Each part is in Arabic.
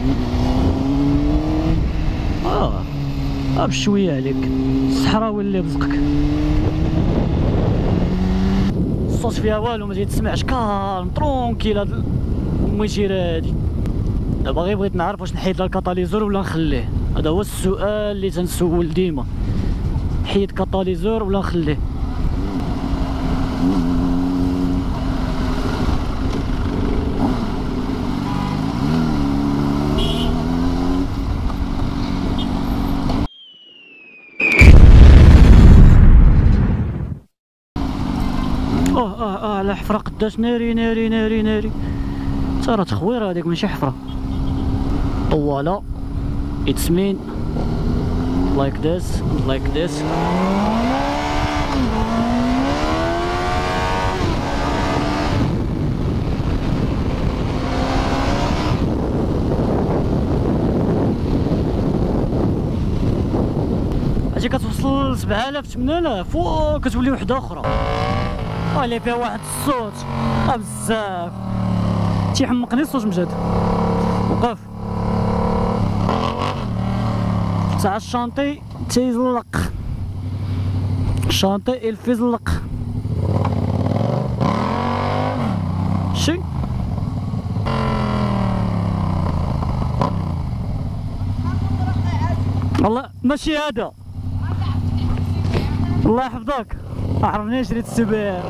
بشويه عليك الصحراوي اللي بزقك. الصوت فيها والو ما تسمعش، كالم ترونكيل. هاد المويتيره هادي دابا غير بغيت نعرف واش نحيد الكاتاليزور ولا نخليه. هذا هو السؤال اللي تنسول ديما، نحيد كاتاليزور ولا نخليه. على حفرة قداش ناري ناري ناري ناري. تا راه تخويره هذيك ماشي حفرة طوالة. It's mean like this like this. اجي كتوصل 7000 8000 كتولي وحدة أخرى اللي فيها واحد الصوت بزاف تيحمقني الصوت مجد. وقف تاع الشانطي تيزلق، الشانطي الفيزلق شي. والله ماشي هذا، الله يحفظك. عرفني شريت السبير.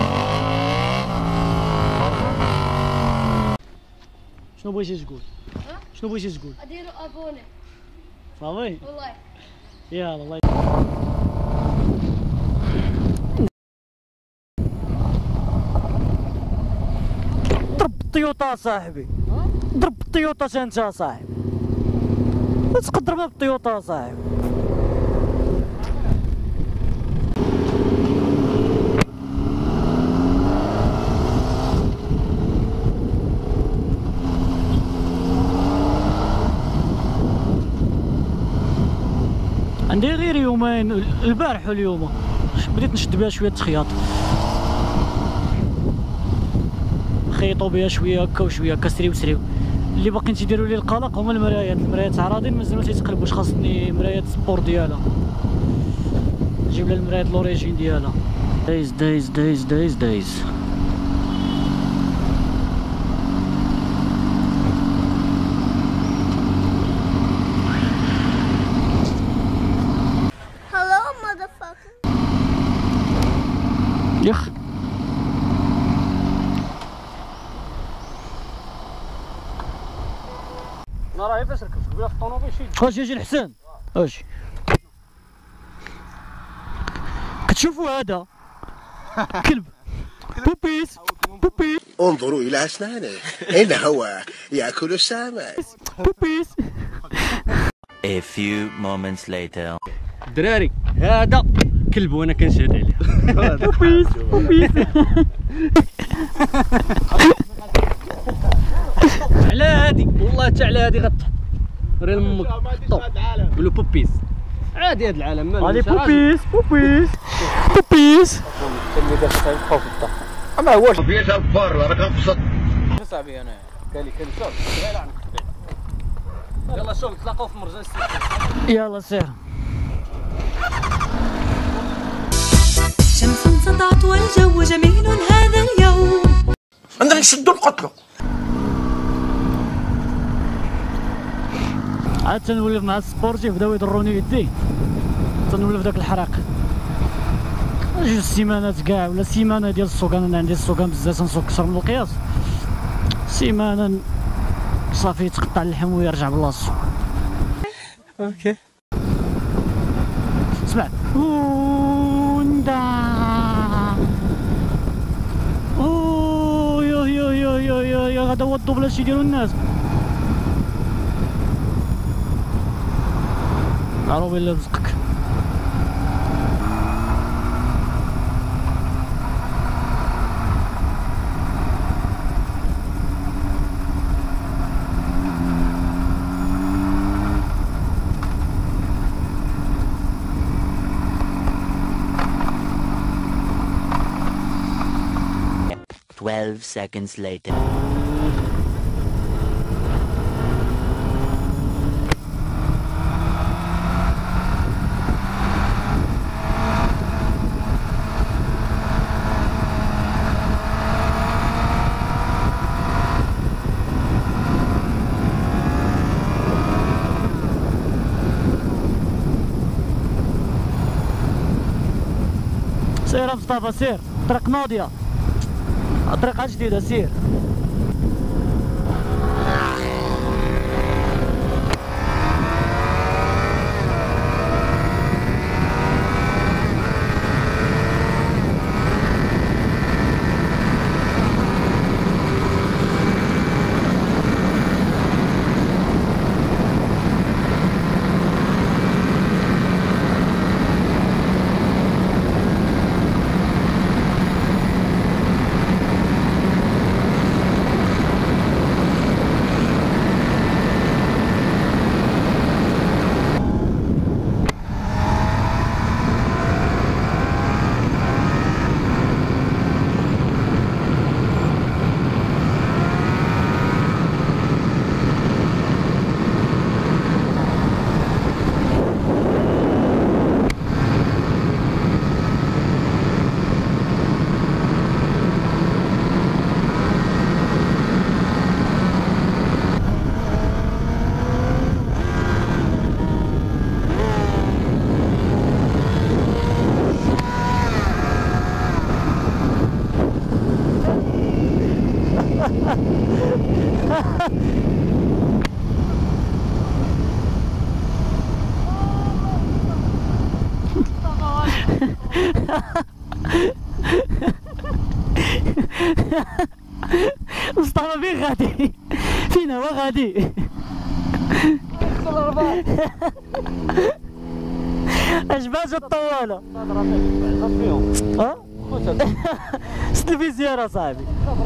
شنو بغيتي تقول؟ شنو بغيتي تقول؟ اديرو ابوني صافي والله. يلا الله ضرب الطيوطا صاحبي، ضرب الطيوطا انت صاحبي، تقدر بالطيوطا صاحبي. عندي غير يومين، البارح واليوم بديت نشد بها شويه تخياط، خيطوا بها شويه هكا وشويه هكا سريو سريو. اللي باقيين تيديروا لي القلق هما المرايات عراضين مازال ما تيتقلبوش، خاصني مرايات سبور ديالها، نجيب لها المرايات لوريجين ديالها. دايز دايز دايز دايز دايز. يخ انا راهي فاش ركبت قبيله في الطونوبيل شي واش يجي الحسن واش كتشوفوا هذا كلب بوبيس بوبيس. انظروا الى اسنانه انه هو ياكل السمك. بوبيس. A few moments later. دراري هذا كلب وانا كنشهد عليه. بوبيس بوبيس. على هادي والله حتى على هادي غتحط ري لامك حطو قولوا بوبيس عادي. هاد العالم مالو هادي بوبيس بوبيس بوبيس. اللي داك تيبقاو في الدار ما هواش بيتها برا راه كنبسط صاحبي. انا قال لي كان شوف غير عنك. يلا شوف نتلاقاو في مرجان السيد. يلا سير. شمس سطعت والجو جميل هذا اليوم. عندنا نشدوا القتله. عاد تنولف مع السبورتيف بداو يضروني يدي، تنولف داك الحراق. جوج سيمانات كاع ولا سيمانه ديال السوق. انا عندي السوقان بزاف تنسوق اكثر من القياس. سيمانه صافي تقطع اللحم ويرجع بلاصتو. اوكي اسمع وندا يو يو يو يو يو يو. هذا هو الدوبلاج يديروا الناس. عروبي اللي رزقك. Twelve seconds later. سير مصطفى سير، طريق ناضية، طريقة جديدة سير. مصطفى فين غادي؟ فين هو غادي؟ اش باش الطوالة؟ ها؟ شنو في زيارة صاحبي؟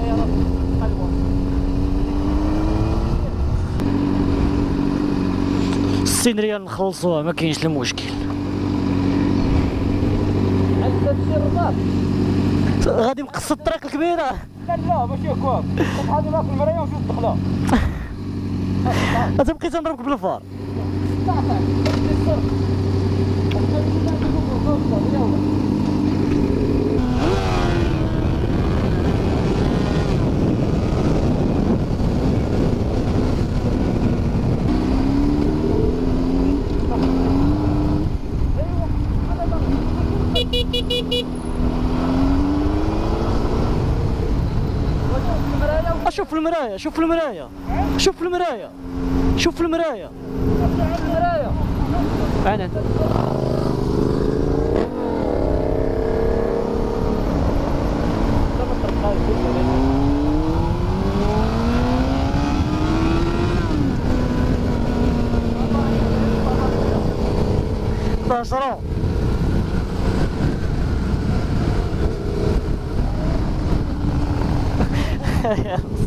ستين ريال نخلصوها ما كاينش المشكل. غادي نقص الطريق الكبيرة. لا ماشي هكاك، هذه ما في المرايه ونشوف الدخله. انت بقيت نضربك بالفار. شوف في المراية، شوف في المراية، شوف في المراية، شوف في المراية، أنا عشرة